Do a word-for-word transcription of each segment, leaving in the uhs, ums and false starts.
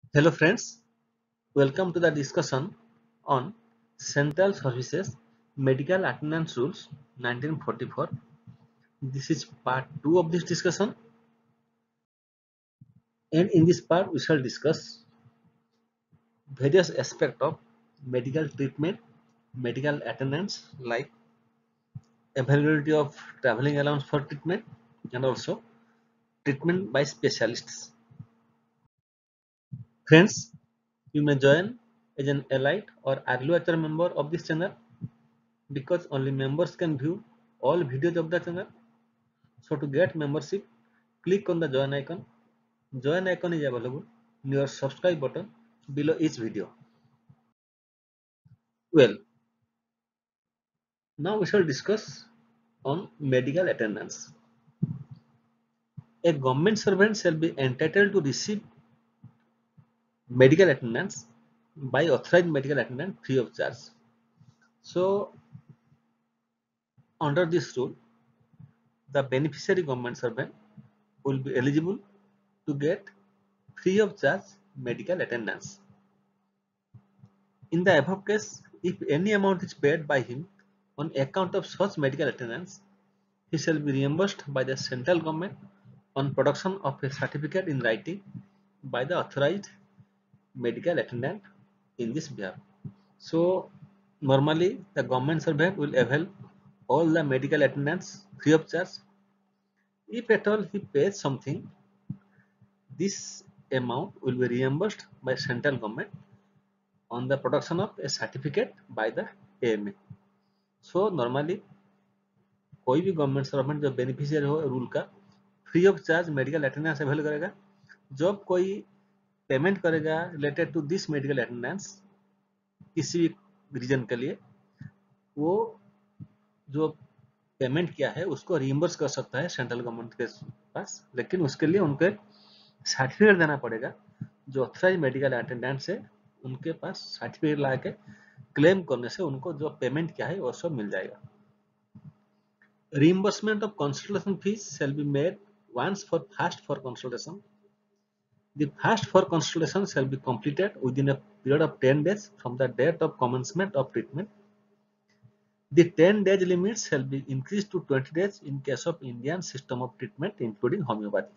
Hello friends, welcome to the discussion on Central Services Medical Attendance Rules nineteen forty-four. This is part two of this discussion, and in this part we shall discuss various aspects of medical treatment, medical attendance like availability of traveling allowance for treatment and also treatment by specialists. Friends, you may join as an allied or early watcher member of this channel because only members can view all videos of the channel. So to get membership, click on the join icon. Join icon is available near subscribe button below each video. Well, now we shall discuss on medical attendance. A government servant shall be entitled to receive medical attendance by authorized medical attendant free of charge. So under this rule, the beneficiary government servant will be eligible to get free of charge medical attendance. In the above case, if any amount is paid by him on account of such medical attendance, he shall be reimbursed by the central government on production of a certificate in writing by the authorized medical attendant in this behalf. So normally the government servant will avail all the medical attendance free of charge. If at all he pays something, this amount will be reimbursed by central government on the production of a certificate by the A M A. So normally कोई भी government servant जो beneficiary हो rule का free of charge medical attendance avail करेगा. जब कोई payment करेगा related to this medical attendance किसी भी रीजन के लिए, वो जो पेमेंट किया है उसको रिइम्बर्स कर सकता है सेंट्रल गवर्नमेंट के पास, लेकिन उसके लिए उनके सर्टिफिकेट देना पड़ेगा. जो ऑथराइज मेडिकल अटेंडेंट है उनके पास सर्टिफिकेट ला के क्लेम करने से उनको जो पेमेंट किया है वो सब मिल जाएगा. Reimbursement of consultation fees shall be made once for fast for consultation. The fast for consultation shall be completed within a period of ten days from the date of commencement of treatment. The ten days limit shall be increased to twenty days in case of Indian system of treatment including homeopathy.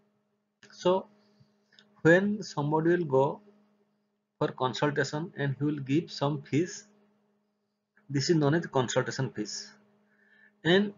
So when somebody will go for consultation and he will give some fees, this is known as consultation fees. And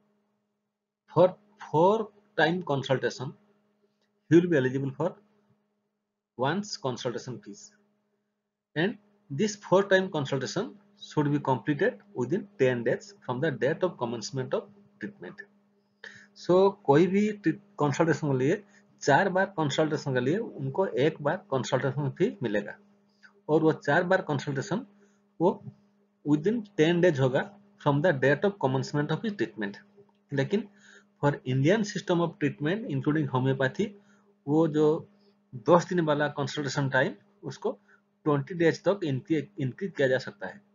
for four time consultation, he will be eligible for once consultation fees, and this four time consultation should be completed within ten days from the date of commencement of treatment. So कोई भी consultation के लिए चार बार consultation के लिए उनको एक बार कंसल्टेशन फी मिलेगा, और वो चार बार कंसल्टेशन वो विदिन टेन डेज होगा from the date of commencement of treatment. लेकिन for Indian system of treatment including homeopathy वो जो दस दिन वाला कंसल्टेशन टाइम उसको ट्वेंटी डेज तक इंक्रीज किया जा सकता है.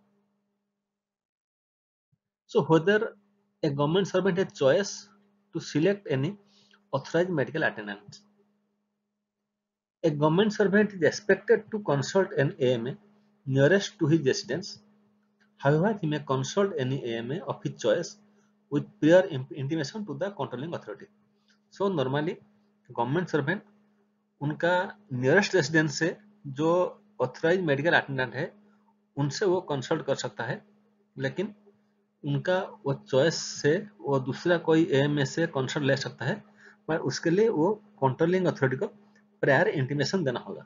So whether a government servant has choice to select any authorized medical attendant. A government servant is expected to consult an A M A nearest to his residence. However, he may consult any A M A of his choice with prior intimation to the controlling authority. So normally government servant उनका nearest residence से जो authorise medical attendant है उनसे वो consult कर सकता है, लेकिन उनका वो चॉइस से वो दूसरा कोई एएमए से कंसल्ट ले सकता है, पर उसके लिए वो कंट्रोलिंग अथॉरिटी को प्रायर इंटीमेशन देना होगा.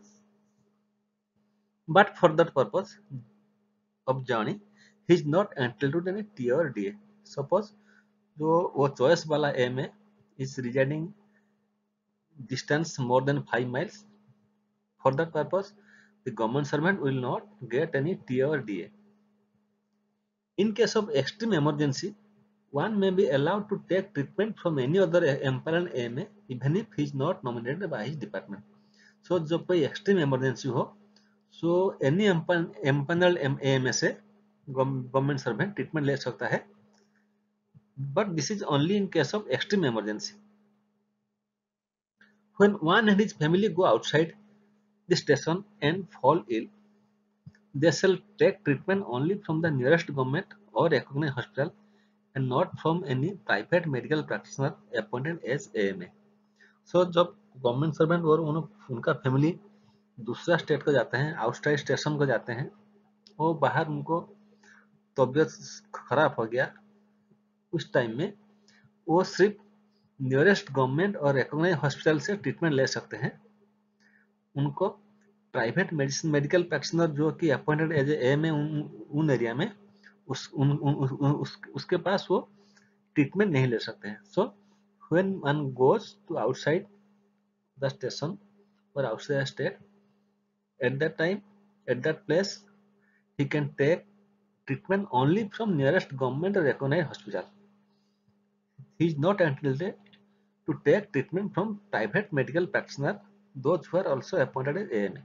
But for that purpose of journey ही is not entitled to any T और डी. सपोज जो वो चॉइस वाला AMA is residing distance more than five miles. For that purpose, the government servant will not get any T A or D A. In case of extreme emergency, one may be allowed to take treatment from any other empaneled A M A even if he is not nominated by his department. So जब कोई extreme emergency हो, so any empaneled A M A से government servant treatment ले सकता है, but this is only in case of extreme emergency. When one and his family go outside the station and fall ill, they shall take treatment only from the nearest government or recognized hospital and not from any private medical practitioner appointed as A M A. So so, जब government servant और उन, उनका family दूसरा state को जाते हैं, outside station को जाते हैं, वो बाहर उनको तबीयत खराब हो गया, उस टाइम में वो सिर्फ नियरेस्ट गवर्नमेंट और रिकॉग्नाइज्ड हॉस्पिटल से ट्रीटमेंट ले सकते हैं। उनको प्राइवेट मेडिसिन मेडिकल प्रैक्टिशनर जो कि appointed as A M A उन एरिया में उस, उन, उन, उस, उसके पास वो ट्रीटमेंट नहीं ले सकते हैं। So when one goes to outside the station और outside the state, at that time at that place he can take treatment only from nearest government or recognized hospital. He is not entitled to take treatment from private medical practitioner, those who are also appointed as A M A.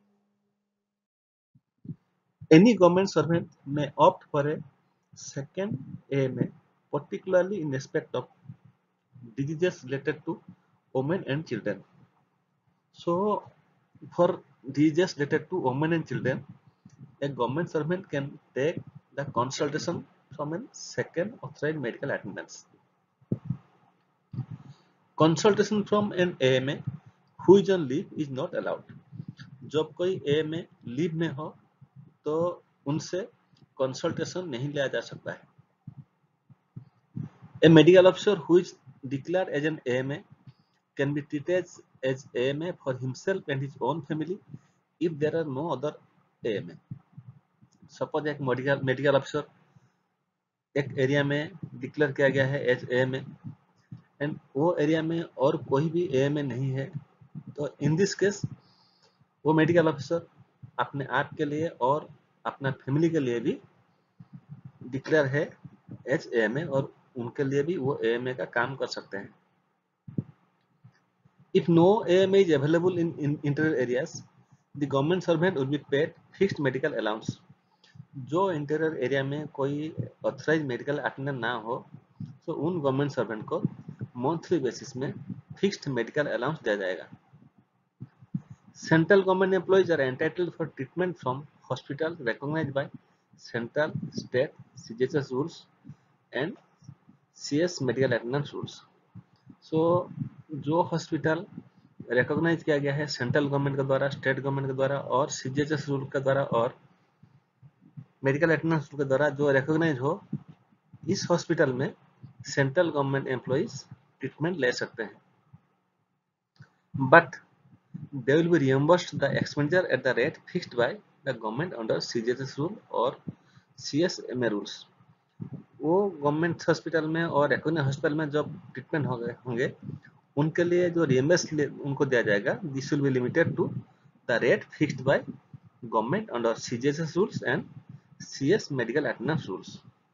Any government servant may opt for a second A M A, particularly in respect of diseases related to women and children. So, for diseases related to women and children, a government servant can take the consultation from a second authorized medical attendant. Consultation from an A M A who is on leave is not allowed. जब कोई A M A leave में हो तो उनसे consultation नहीं लिया जा सकता है। A medical officer who is declared as an A M A can be treated as A M A for himself and his own family if there are no other A M A. Suppose एक medical medical officer एक area में declare किया गया है as A M A and वो area में और कोई भी ए एम ए नहीं है, तो इन दिस केस वो मेडिकल ऑफिसर अपने आप के लिए और अपना फैमिली के लिए भी डिक्लेयर है एज ए एम ए और उनके लिए भी वो ए एम ए का काम कर सकते हैं। If no A M A is available in interior areas, the government servant will be paid fixed medical allowance. जो इंटीरियर एरिया में कोई ऑथराइज मेडिकल अटेंडेंट ना हो तो उन गवर्नमेंट सर्वेंट को मंथली बेसिस में फिक्स्ड मेडिकल अलाउंस दिया जाएगा। Central government employees are entitled for treatment from hospital recognized by central, state, C G H S rules and C S medical attendance rules. सो जो hospital recognise किया गया है central government के द्वारा, state government के द्वारा और C G H S rule के द्वारा और मेडिकल अटेंडेंस के द्वारा जो रिकॉग्नाइज हो, इस हॉस्पिटल में सेंट्रल गवर्नमेंट एम्प्लॉइज ट्रीटमेंट ले सकते हैं, but they will be reimbursed the expenditure at the rate fixed by the government under C G H S rule और C S M A rules. वो government hospital में और recognise hospital में जब treatment हो गए होंगे उनके लिए जो रियम्बर्स उनको दिया जाएगा, this will be limited to the rate fixed by government under C G H S rules and C S medical attendance rules.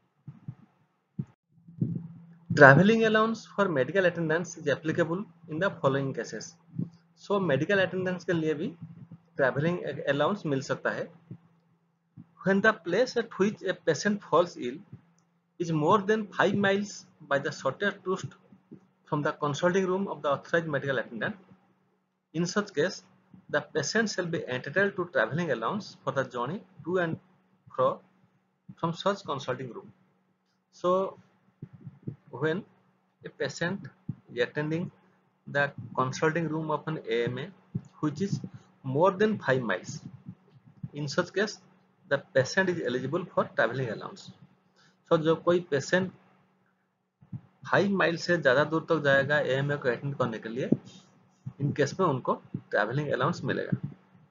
Traveling allowance for medical attendance is applicable in the following cases. So medical attendance के लिए भी traveling allowance मिल सकता है। When the place at which a patient falls ill is more than five miles by the shortest route from the consulting room of the authorized medical attendant, in such case the patient shall be entitled to traveling allowance for the journey to and fro from such consulting room. So when a patient is attending the consulting room of an A M A which is more than five miles, in such case the patient is eligible for traveling allowance. So जब कोई patient five mile से ज़्यादा दूर तक जाएगा A M A को attend करने के लिए, इन केस में उनको traveling allowance मिलेगा।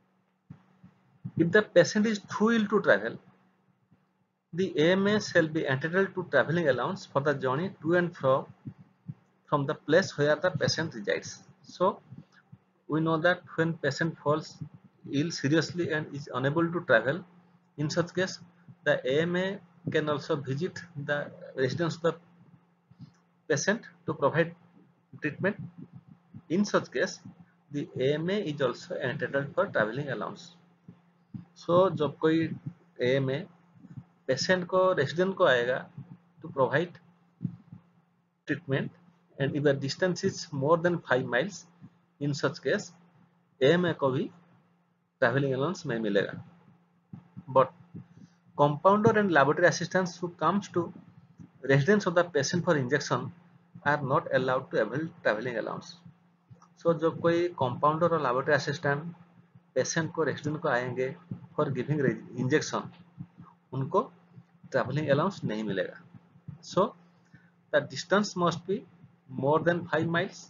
If the patient is too ill to travel, the A M A shall be entitled to traveling allowance for the journey to and fro from the place where the patient resides. So we know that when patient falls ill seriously and is unable to travel, in such case the A M A can also visit the residence of the patient to provide treatment. In such case the A M A is also entitled for traveling allowance. So जब कोई A M A patient को resident को आएगा to provide treatment and if the distance is more than five miles, in such case A M A को भी travelling allowance नहीं मिलेगा। But compounder and laboratory assistants who comes to residence of the patient for injection are not allowed to avail traveling allowance. So जब कोई compounder और laboratory assistant patient को resident को आएंगे फॉर गिविंग इंजेक्शन, उनको travelling allowance नहीं मिलेगा। So the distance must be more than five miles,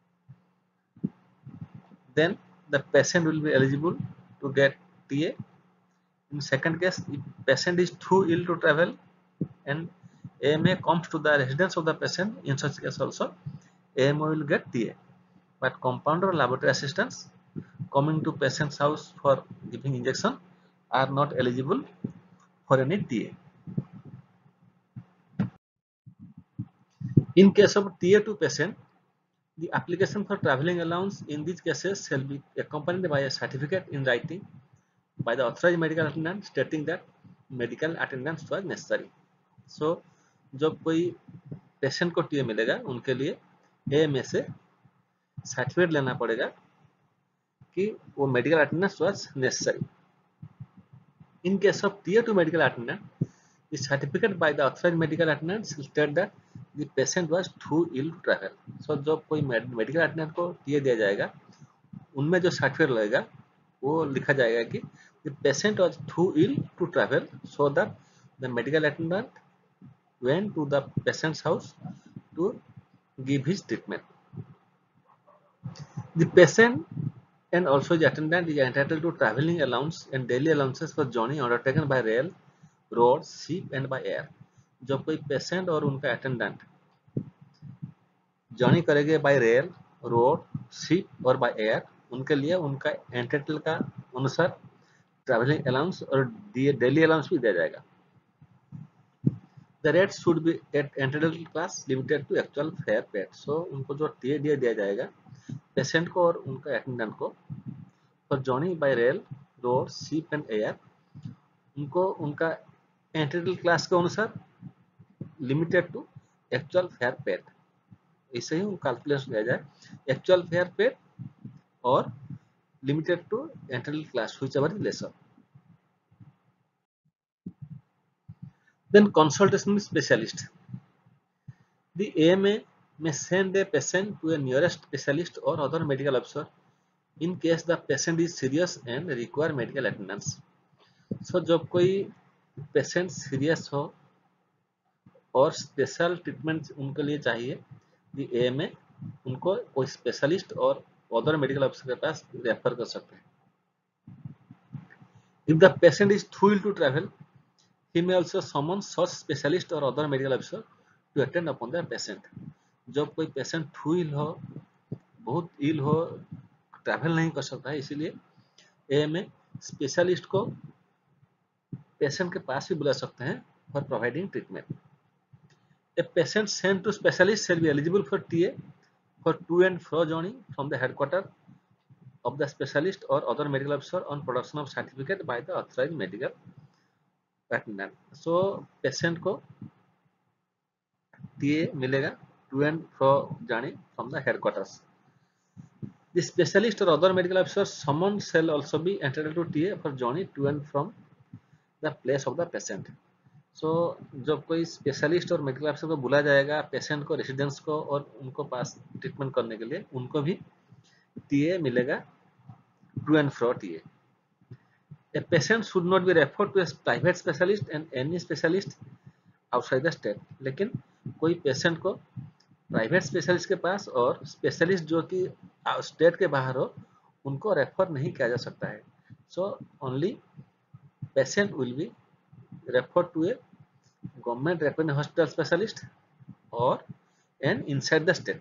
then the patient will be eligible to get T A. In second case, if patient is too ill to travel and A M A comes to the residence of the patient, in such case also A M A will get T A. But compounder or laboratory assistants coming to patient's house for giving injection are not eligible for any T A. In case of T A to patient, the application for traveling allowance in these cases shall be accompanied by a certificate in writing by the authorized medical attendant stating that medical attendance was necessary. So जब कोई patient को TA मिलेगा उनके लिए AMA से certificate लेना पड़ेगा कि वो medical attendance was necessary. In case of tier two medical attendant, the certificate by the authorized medical attendant state that the patient was too ill to travel. So जब कोई मेडिकल अटेंडेंट को TA दिया जाएगा, उनमें जो certificate लगेगा वो लिखा जाएगा कि the patient was too ill to travel, so that the medical attendant went to the patient's house to give his treatment. The patient and also the attendant is entitled to traveling allowance and daily allowances for journey undertaken by rail, road, ship and by air. जब कोई patient और उनका attendant journey करेंगे by rail, road, ship और by air, उनके लिए उनका entitle का अनुसार ट्रैवलिंग अलाउंस और डेली अलाउंस भी दिया जाएगा। The rates should be at entitled class limited to actual fare paid. So उनको जो टीए दिया दिया जाएगा पेशेंट को और उनका अटेंडेंट को for journey by rail, road, ship and air, उनको उनका एंटाइटल क्लास के अनुसार limited to actual fare paid, इसे ही कैलकुलेशन किया जाए एक्चुअल फेयर पेड और limited to entitle class whichever is lesser. Then consultation with specialist. The A M A may send a patient to a nearest specialist or other medical officer in case the patient is serious and require medical attendance. So जब कोई patient serious हो और special treatment उनके लिए चाहिए, दी ए M ए उनको कोई specialist और अदर मेडिकल ऑफिसर के पास रेफर कर सकते हैं। If the patient is too ill to travel, he may also summon such specialist or other medical officer to attend upon the patient. जब कोई पेशेंट टू इल हो, बहुत इल हो, ट्रैवल नहीं कर सकता है, इसीलिए एएमए स्पेशलिस्ट को पेशेंट के पास भी बुला सकते हैं for providing treatment. A patient sent to specialist shall be eligible for T A for to and fro journey from the headquarter of the specialist or other medical officer on production of certificate by the authorized medical attendant. So patient को TA मिलेगा to and fro journey from the headquarters. The specialist or other medical officer summoned shall also be entitled to T A for journey to and from the place of the patient. So जब कोई specialist और medical officer को बुलाया जाएगा patient को, residents को और उनको पास ट्रीटमेंट करने के लिए, उनको भी टीए मिलेगा to and fro TA. A patient should not be referred to a private specialist and any specialist outside the state. लेकिन कोई पेशेंट को प्राइवेट स्पेशलिस्ट के पास और स्पेशलिस्ट जो कि स्टेट के बाहर हो उनको रेफर नहीं किया जा सकता है। So only patient will be refer to a government recognized hospital specialist और and inside the state.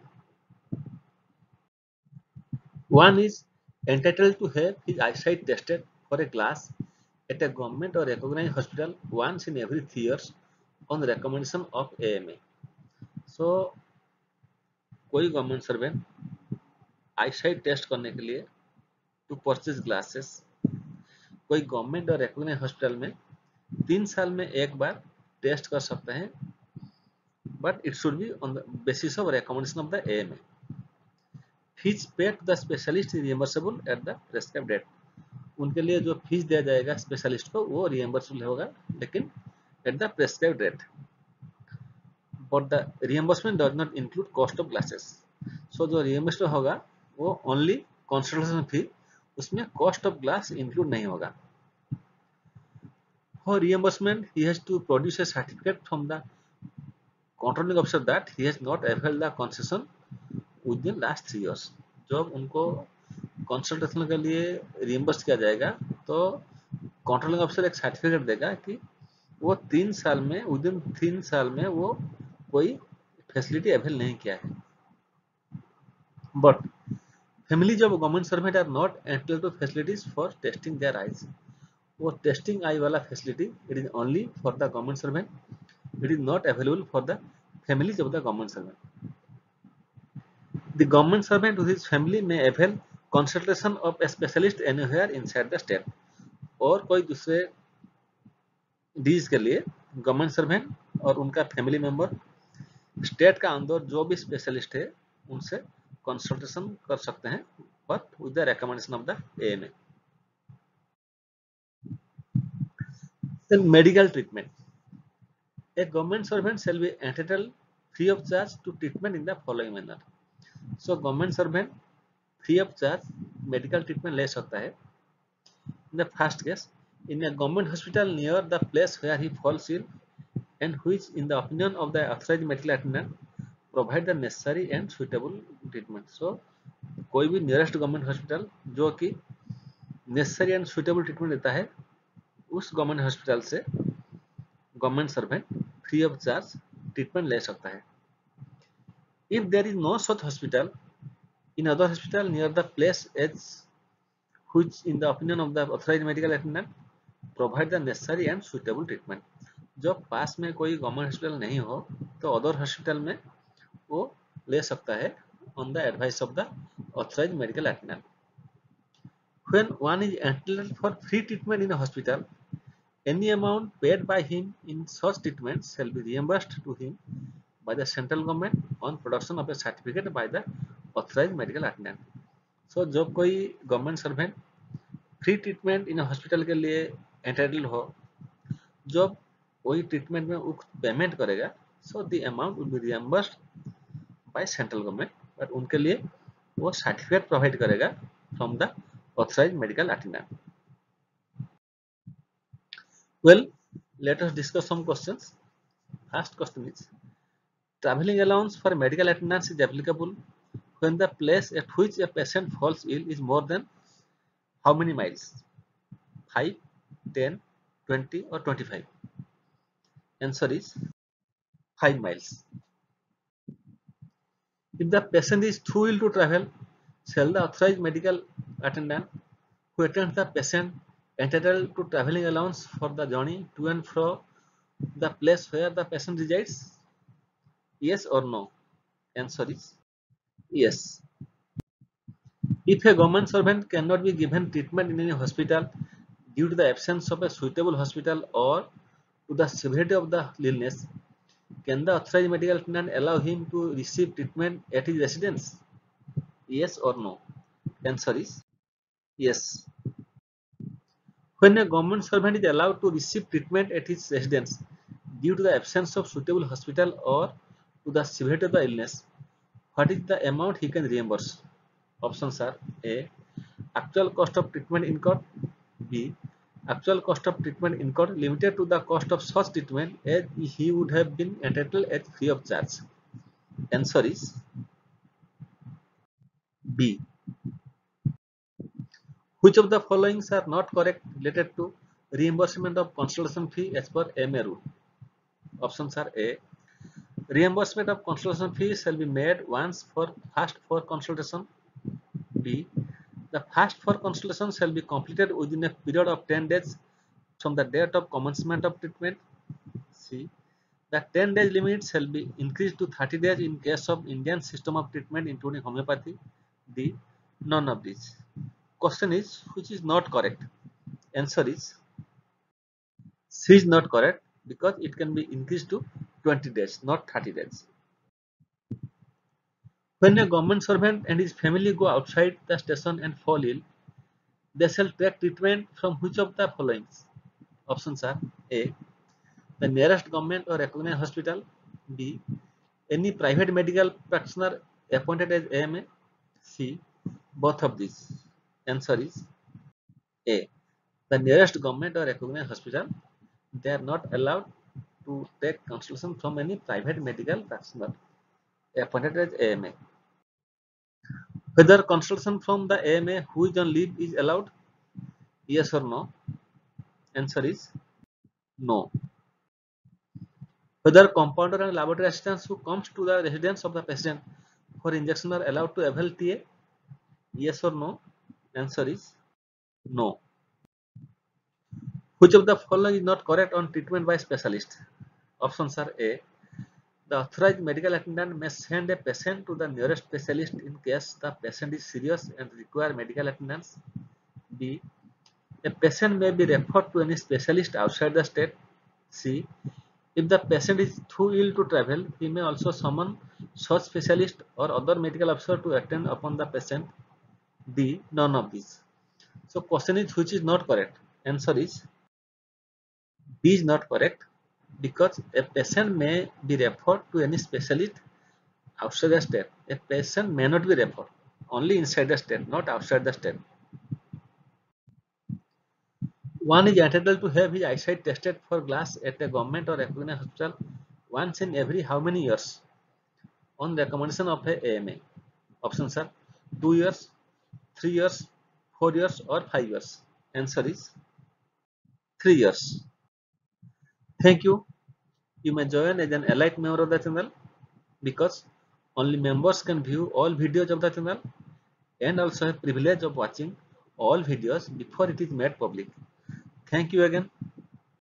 One is entitled to have his eyesight tested for a glass at a government or recognized hospital once in every three years on the recommendation of A M A. So कोई government servant eyesight test करने के लिए to purchase glasses कोई government और recognized hospital में तीन साल में एक बार टेस्ट कर सकते हैं, but it should be on the basis of recommendation of the A M A. Fees paid to the specialist is reimbursable at the prescribed date. उनके लिए जो फीस दिया जाएगा स्पेशलिस्ट को वो रिएम्बर्सेबल होगा, लेकिन at the prescribed rate, but the reimbursement does not include cost of glasses. So जो रिएम्बर्समेंट होगा वो ओनली कंसल्टेशन फी, उसमें कॉस्ट ऑफ ग्लास इंक्लूड नहीं होगा। For reimbursement, he has to produce a certificate from the controlling officer that he has not availed the concession within last three years. जब उनको consultation के लिए reimburse किया जाएगा तो कंट्रोलिंग ऑफिसर एक सर्टिफिकेट देगा कि वो तीन साल में विदिन तीन साल में वो कोई फैसिलिटी अवेल नहीं किया है। बट फैमिली जब government servant are not entitled to facilities for testing their eyes, वो टेस्टिंग आई वाला facility it is only for the government servant, it is not available for the families of the government servant. The government servant with his family में avail consultation of a specialist anywhere inside the state. और कोई दूसरे disease के लिए government servant और उनका family member state का अंदर जो भी स्पेशलिस्ट है उनसे कंसल्टेशन कर सकते हैं, but with the recommendation of the AMA. Then medical treatment. A government servant shall be entitled free of charge to treatment in the following manner. So government servant free of charge medical treatment ले सकता है। In the first case, in a government hospital near the place where he falls ill and which in the opinion of the authorized medical attendant provide the necessary and suitable treatment. So कोई भी nearest government hospital जो कि necessary and suitable treatment देता है, उस government hospital से government servant free of charge treatment ले सकता है। If there is no such hospital in other hospital near the place as which in the opinion of the authorized medical attendant provide the necessary and suitable treatment. जब पास में कोई government hospital नहीं हो तो अदर हॉस्पिटल में वो ले सकता है on the advice of the authorized medical attendant. When one is entitled for free treatment in a hospital, any amount paid by him in such treatment shall be reimbursed to him by the central government on production of a certificate by the authorized medical attendant. So जब कोई government servant free treatment in hospital के लिए entitled हो, जब वही treatment में उक्त payment करेगा, so the amount will be reimbursed by central government, but उनके लिए वो सर्टिफिकेट प्रोवाइड करेगा from the authorized medical attendant. Well, let us discuss some questions. First question is, traveling allowance for medical attendance is applicable when the place at which a patient falls ill is more than how many miles? five, ten, twenty or twenty-five? Answer is five miles. If the patient is too ill to travel, shall the authorized medical attendant who attends the patient entitled to traveling allowance for the journey to and fro the place where the patient resides? Yes or no? Answer is yes. If a government servant cannot be given treatment in any hospital due to the absence of a suitable hospital or to the severity of the illness, can the authorized medical attendant allow him to receive treatment at his residence? Yes or no? Answer is yes. When a government servant is allowed to receive treatment at his residence due to the absence of suitable hospital or to the severity of the illness, what is the amount he can reimburse? Options are A. Actual cost of treatment incurred. B. Actual cost of treatment incurred limited to the cost of such treatment as he would have been entitled at free of charge. Answer is B. Which of the following are not correct related to reimbursement of consultation fee as per M A rule? Options are A. Reimbursement of consultation fee shall be made once for first for consultation. B. The first for consultation shall be completed within a period of ten days from the date of commencement of treatment. C. The ten days limit shall be increased to thirty days in case of Indian system of treatment including homeopathy. D. None of these. Question is, which is not correct? Answer is C is not correct because it can be increased to twenty days, not thirty days. When a government servant and his family go outside the station and fall ill, They shall take treatment from which of the following? Options are A. The nearest government or recognized hospital. B. Any private medical practitioner appointed as A M A. C. Both of these. Answer is A. The nearest government or recognized hospital. They are not allowed to take consultation from any private medical practitioner appointed as A M A. Whether consultation from the A M A who is on leave is allowed? Yes or no? Answer is no. Whether compounder and laboratory assistants who comes to the residence of the patient for injection are allowed to avail T A? Yes or no? Answer is no. Which of the following is not correct on treatment by specialist? Options are A. The authorized medical attendant may send a patient to the nearest specialist in case the patient is serious and require medical attendance. B. A patient may be referred to any specialist outside the state. C. If the patient is too ill to travel, he may also summon such specialist or other medical officer to attend upon the patient. D. None of these. So question is which is not correct? Answer is B is not correct because a patient may be referred to any specialist outside the state. A patient may not be referred, only inside the state, not outside the state. One is entitled to have his eyesight tested for glass at a government or recognized hospital once in every how many years? On recommendation of a AMA. Options are two years, three years, four years or five years. Answer is three years. Thank you. You may join as an elite member of the channel because only members can view all videos of the channel and also have privilege of watching all videos before it is made public. Thank you again.